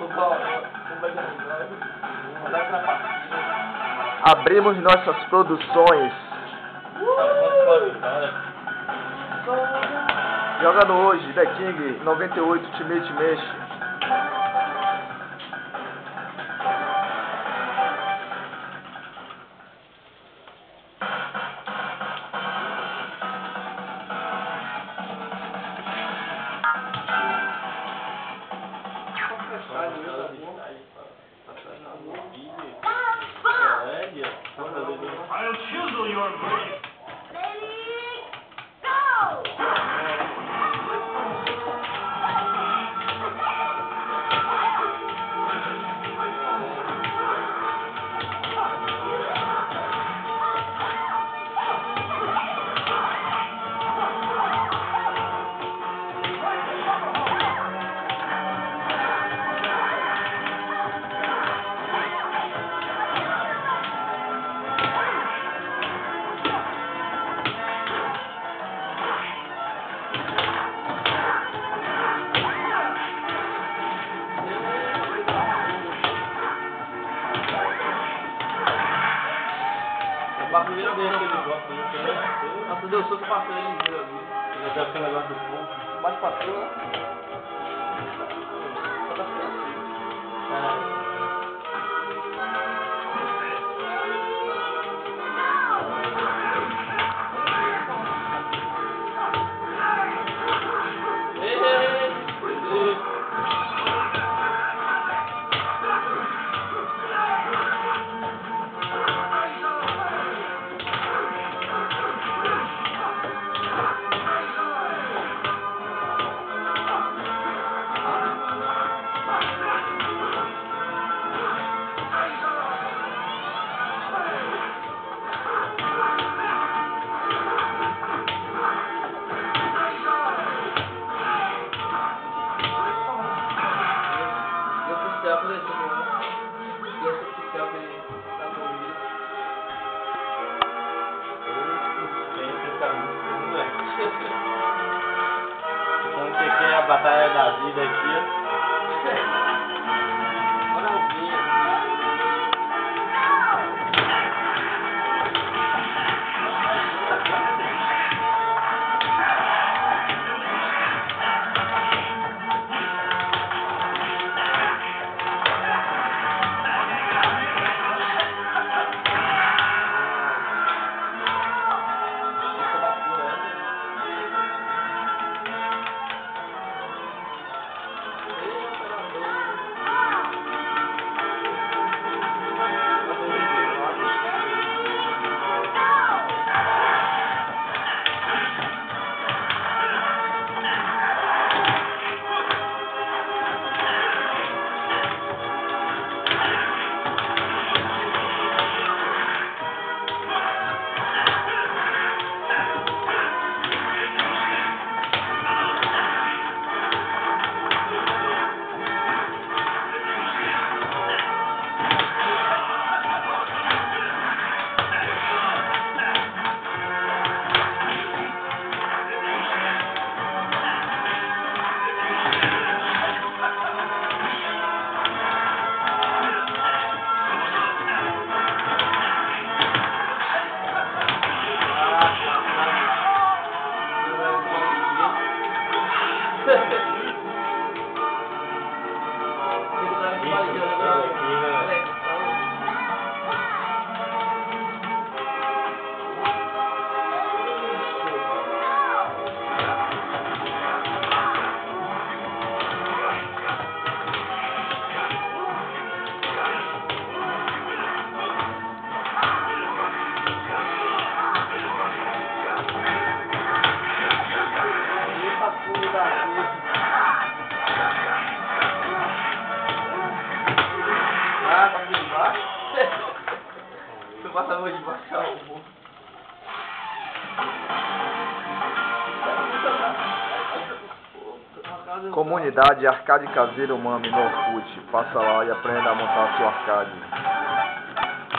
Abrimos nossas produções. Jogando hoje, The King 98 Ultimate Mesh. I'll chisel your brain. Ready, go! A primeira vez que ele gosta disso, né? Nossa, Deus, eu tô passando ele inteiro ali. Ele deve ter um negócio do ponto. Bate pra cima. Então que aqui é a batalha da vida aqui, ó. Tu passa a mão de baixar o mundo. Comunidade Arcade Caseiro Mami no Orkut. Passa lá e aprenda a montar seu arcade.